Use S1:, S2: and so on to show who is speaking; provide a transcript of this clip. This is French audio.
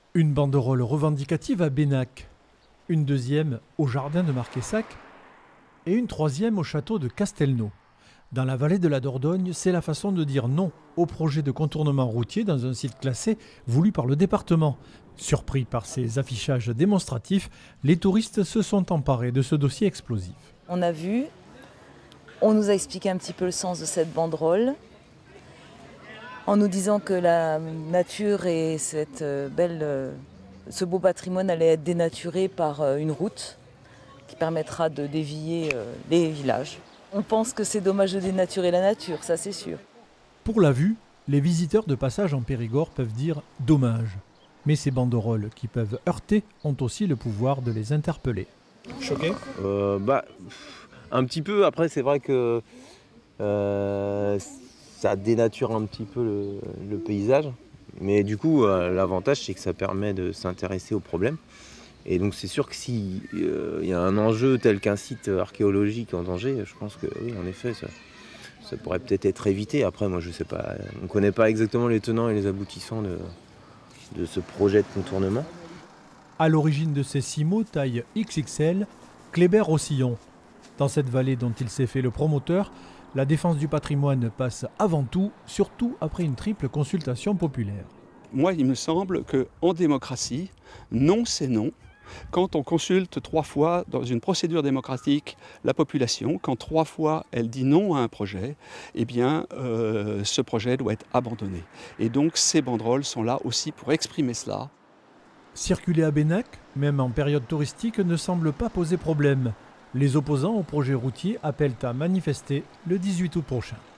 S1: Une banderole revendicative à Bénac, une deuxième au jardin de Marquessac et une troisième au château de Castelnau. Dans la vallée de la Dordogne, c'est la façon de dire non au projet de contournement routier dans un site classé voulu par le département. Surpris par ces affichages démonstratifs, les touristes se sont emparés de ce dossier explosif.
S2: On a vu, on nous a expliqué un petit peu le sens de cette banderole, en nous disant que la nature et ce beau patrimoine allaient être dénaturés par une route qui permettra de dévier les villages. On pense que c'est dommage de dénaturer la nature, ça c'est sûr.
S1: Pour la vue, les visiteurs de passage en Périgord peuvent dire « dommage ». Mais ces banderoles qui peuvent heurter ont aussi le pouvoir de les interpeller.
S3: Choqué?
S4: Un petit peu. Après, c'est vrai que ça dénature un petit peu le paysage. Mais du coup, l'avantage, c'est que ça permet de s'intéresser au problème. Et donc, c'est sûr que s'il y a un enjeu tel qu'un site archéologique en danger, je pense que oui, en effet, ça pourrait peut-être être évité. Après, moi, je sais pas. On ne connaît pas exactement les tenants et les aboutissants de ce projet de contournement.
S1: À l'origine de ces 6 mots taille XXL, Kléber-Rossillon. Dans cette vallée dont il s'est fait le promoteur, la défense du patrimoine passe avant tout, surtout après une triple consultation populaire.
S3: Moi, il me semble qu'en démocratie, non, c'est non. Quand on consulte 3 fois dans une procédure démocratique la population, quand 3 fois elle dit non à un projet, eh bien ce projet doit être abandonné. Et donc ces banderoles sont là aussi pour exprimer cela.
S1: Circuler à Bénac, même en période touristique, ne semble pas poser problème. Les opposants au projet routier appellent à manifester le 18 août prochain.